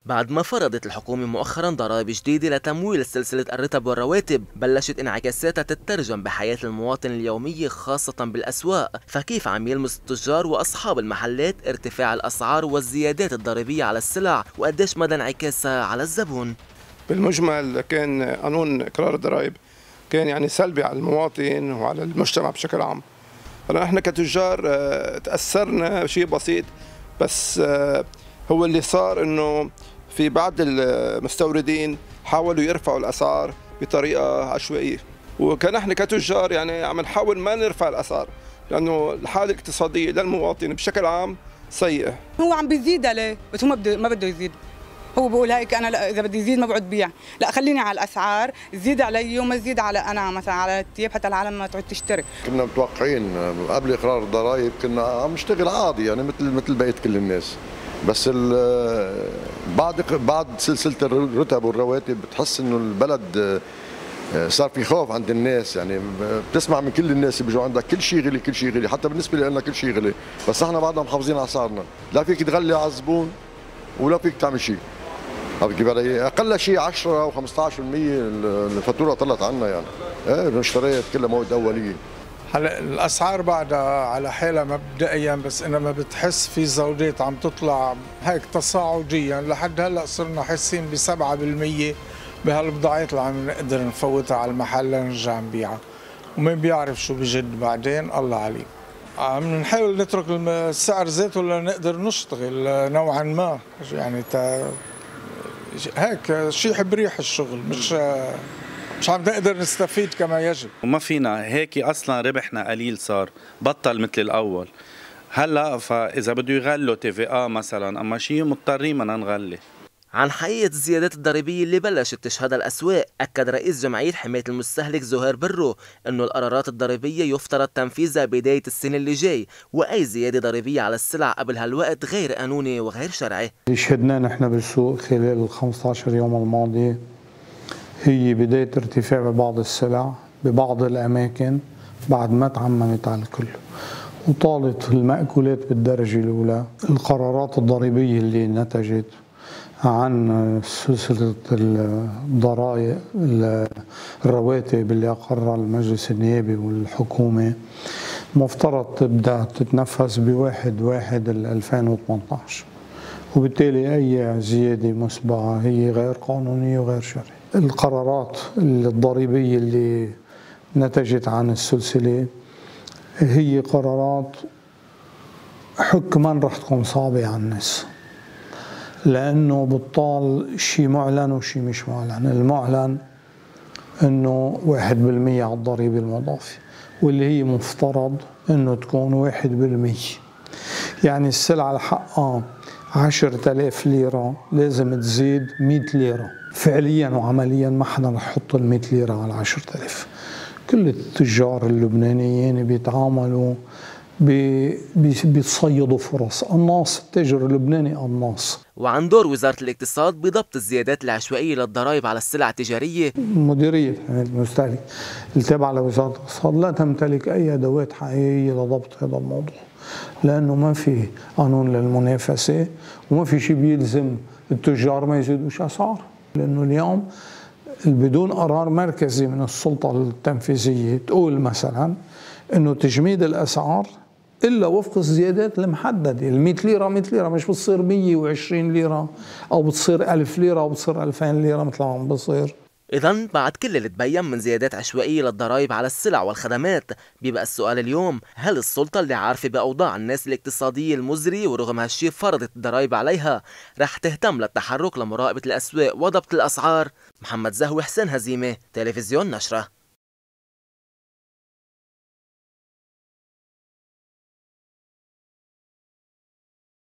بعد ما فرضت الحكومة مؤخرا ضرائب جديدة لتمويل سلسلة الرتب والرواتب، بلشت انعكاساتها تترجم بحياة المواطن اليومية خاصة بالأسواق. فكيف عم يلمس التجار وأصحاب المحلات ارتفاع الأسعار والزيادات الضريبية على السلع، وقديش مدى انعكاسها على الزبون؟ بالمجمل كان قانون إقرار الضرائب كان يعني سلبي على المواطن وعلى المجتمع بشكل عام. نحن كتجار تأثرنا شيء بسيط، بس هو اللي صار انه في بعض المستوردين حاولوا يرفعوا الاسعار بطريقه عشوائيه، وكان احنا كتجار يعني عم نحاول ما نرفع الاسعار لانه الحاله الاقتصاديه للمواطن بشكل عام سيئه. هو عم بيزيد عليه بس هو ما بده يزيد. هو بقول هيك انا لا، اذا بدي يزيد ما بقعد بيع، لا خليني على الاسعار، زيد علي وما زيد على انا مثلا على التياب حتى العالم ما تعود تشتري. كنا متوقعين قبل اقرار الضرائب كنا عم نشتغل عادي يعني مثل بقيه كل الناس، بس بعد سلسله الرتب والرواتب بتحس انه البلد صار في خوف عند الناس. يعني بتسمع من كل الناس بيجوا عندك كل شيء غلي، كل شيء غلي، حتى بالنسبه لنا كل شيء غلي، بس احنا بعدنا محافظين على اسعارنا، لا فيك تغلي على الزبون ولا فيك تعمل شيء. كيف علي؟ اقل شيء 10 و15% الفاتوره طلعت عنا يعني. ايه اشتريت كلها مواد اوليه. هلا الاسعار بعدها على حالها مبدئيا، بس انما بتحس في زودات عم تطلع هيك تصاعديا. لحد هلا صرنا حاسين ب 7% بهالبضاعات اللي عم نقدر نفوتها على المحل لنرجع نبيعها، ومين بيعرف شو بجد بعدين الله عليم. عم نحاول نترك السعر ذاته لنقدر نشتغل نوعا ما، يعني هيك شيء بريح الشغل، مش عم نقدر نستفيد كما يجب. وما فينا هيك، اصلا ربحنا قليل، صار بطل مثل الاول. هلا فاذا بده يغلوا TVA مثلا اما شيء مضطرين بدنا نغلي. عن حقيقة الزيادات الضريبية اللي بلشت تشهدها الأسواق، أكد رئيس جمعية حماية المستهلك زهير برو إنه القرارات الضريبية يفترض تنفيذها بداية السنة اللي جاي، وأي زيادة ضريبية على السلع قبل هالوقت غير قانوني وغير شرعي. اللي شهدناه نحن بالسوق خلال ال 15 يوم الماضية هي بداية ارتفاع ببعض السلع ببعض الأماكن بعد ما تعممت على الكل، وطالت المأكولات بالدرجة الأولى. القرارات الضريبية اللي نتجت عن سلسلة الضرائب الرواتب اللي أقرها المجلس النيابي والحكومة مفترض تبدأ تتنفذ ب1/1/2018، وبالتالي أي زيادة مسبقة هي غير قانونية وغير شرعية. القرارات الضريبية اللي نتجت عن السلسلة هي قرارات حكما رح تكون صعبة على الناس، لأنه بطال شيء معلن وشيء مش معلن. المعلن أنه 1% على الضريبة المضافة، واللي هي مفترض أنه تكون 1%. يعني السلعة الحقها 10,000 ليرة لازم تزيد 100 ليرة. فعليا وعمليا ما حدا رح يحط ال 100 ليرة على 10,000. كل التجار اللبنانيين بيتعاملوا بيتصيدوا فرص. قناص، التاجر اللبناني قناص. وعن دور وزارة الاقتصاد بضبط الزيادات العشوائية للضرائب على السلع التجارية. مديرية حماية المستهلك التابعة لوزارة الاقتصاد لا تمتلك أي أدوات حقيقية لضبط هذا الموضوع، لأنه ما في قانون للمنافسة وما في شيء بيلزم التجار ما يزيدوش أسعار. لأنه اليوم بدون قرار مركزي من السلطة التنفيذية تقول مثلا إنه تجميد الأسعار إلا وفق الزيادات المحددة. ال 100 ليرة 100 ليرة، مش بتصير 120 ليرة أو بتصير 1000 ليرة أو بتصير 2000 ليرة مثل ما عم بصير. إذن بعد كل اللي تبين من زيادات عشوائية للضرائب على السلع والخدمات، بيبقى السؤال اليوم: هل السلطة اللي عارفة بأوضاع الناس الاقتصادية المزرية ورغم هالشي فرضت الضرائب عليها رح تهتم للتحرك لمراقبة الأسواق وضبط الأسعار؟ محمد زهوي، حسين هزيمة، تلفزيون نشرة.